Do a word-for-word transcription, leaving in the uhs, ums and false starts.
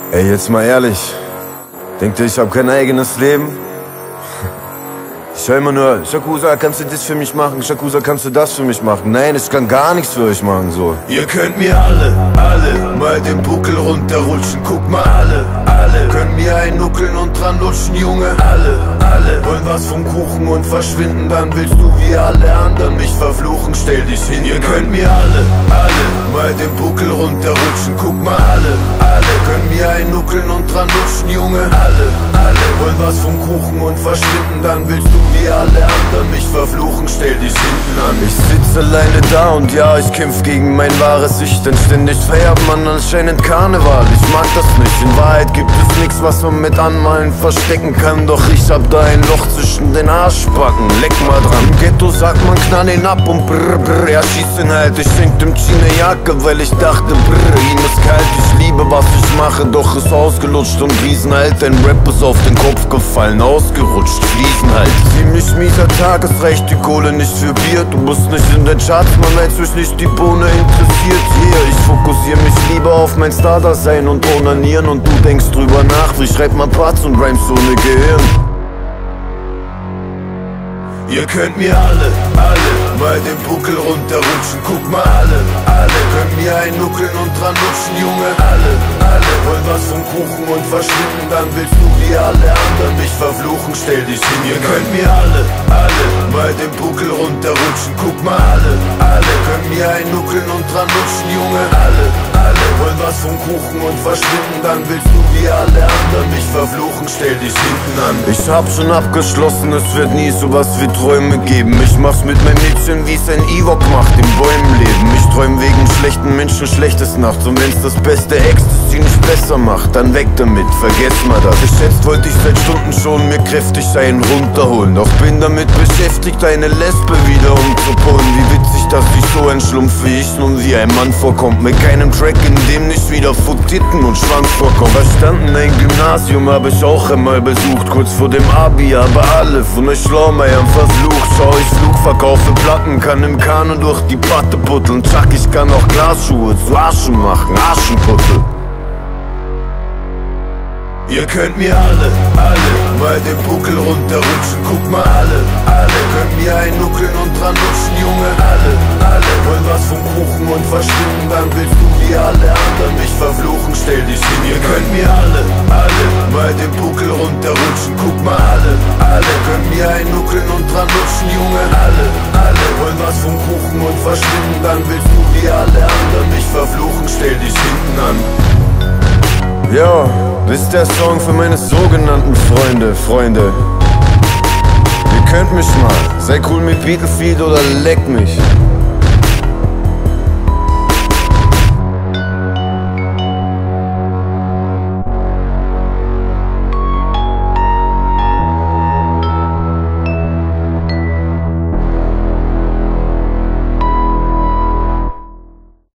Ey, jetzt mal ehrlich. Denkt ihr, ich hab kein eigenes Leben? Ich hör immer nur, Shakusa, kannst du das für mich machen? Shakusa, kannst du das für mich machen? Nein, ich kann gar nichts für euch machen, so. Ihr könnt mir alle, alle mal den Buckel runterrutschen. Guck mal, alle, alle können mir einnuckeln und dran lutschen, Junge. Alle, alle wollen was vom Kuchen und verschwinden. Dann willst du wie alle anderen mich verfluchen. Stell dich hin, ihr könnt mir alle, alle mal den Buckel runterrutschen. Guck mal, alle, alle können mir einnuckeln und dran lutschen, Junge. Alle, alle wollen was vom Kuchen und verschwinden. Dann willst du wie alle anderen mich verfluchen, stell dich hinten an. Ich sitz alleine da und ja, ich kämpf gegen mein wahres Ich, denn ständig feiert man anscheinend Karneval. Ich mag das nicht, in Wahrheit gibt es nichts, was man mit Anmalen verstecken kann. Doch ich hab da ein Loch zwischen den Arschbacken, leck mal dran. Im Ghetto sagt man, knall ihn ab und brr brr, ja schieß ihn halt. Ich schenk dem China Jacke, weil ich dachte, brr, ihm ist kalt. Ich liebe, was ich mache, doch ist ausgelutscht und riesenhalt. Ein Rap ist auf den Kopf gefallen, ausgerutscht, fließen halt. Ziemlich mieser Tag, es reicht die Kohle nicht für Bier. Du musst nicht in den Charts, man, als mich nicht die Bohne interessiert. Hier, ich fokussiere mich lieber auf mein Star-Dasein und onanieren. Und du denkst drüber nach, wie schreibt man Parts und Rhymes ohne Gehirn. Ihr könnt mir alle, alle mal den Buckel runterrutschen. Guck mal, alle, alle können mir einnuckeln und dran lutschen, Junge. Alle, alle wollen was vom Kuchen und verschwinden. Dann willst du wie alle anderen mich verfluchen, stell dich hin. Ihr könnt mir alle, alle mal den Buckel runterrutschen. Guck mal, alle, alle können mir einnuckeln und dran lutschen, Junge. Alle, alle wollen was vom Kuchen und verschwinden. Dann willst du wie alle anderen mich verfluchen, stell dich hinten an. Ich hab schon abgeschlossen, es wird nie sowas wie Träume geben. Ich mach's mit meinem Mädchen, wie's ein Ewok macht, in Bäumen leben. Ich träum wegen schlechten Menschen schlechtes nachts. Und wenn's das beste Ecstasy nicht besser macht, dann weg damit, vergess mal das. Geschätzt wollte ich seit Stunden schon mir kräftig einen runterholen. Doch bin damit beschäftigt, eine Lesbe wieder umzupolen. Wie witzig, dass ich so ein Schlumpf wie ich nun wie ein Mann vorkommt. Mit keinem Track, in dem nicht wieder Futtitten und Schwanz vorkommt. Verstanden, ein Gymnasium hab ich auch einmal besucht, kurz vor dem Abi, aber alle von euch Schlaumeiern versucht. Schau, ich Flug, verkaufe Platten, kann im Kanu durch die Patte putteln. Zack, ich kann auch Glasschuhe zu Arschen machen, Arschenputtel. Ihr könnt mir alle, alle mal den Buckel runterrutschen. Guck mal, alle, alle können mir einnuckeln und dran lutschen, Junge. Alle, alle wollen was vom Kuchen und verschwinden. Dann willst du wie alle anderen mich verfluchen, stell dich hin. Ihr könnt mir alle, alle mal den Buckel runterrutschen. Guck mal, alle, alle können mir einnuckeln und dran lutschen, Junge. Alle, alle wollen was vom Kuchen und verschwinden. Dann willst du wie alle anderen mich verfluchen, stell dich hinten an. Ja, das ist der Song für meine sogenannten Freunde, Freunde. Ihr könnt mich mal, sei cool mit Battlefield oder leck mich.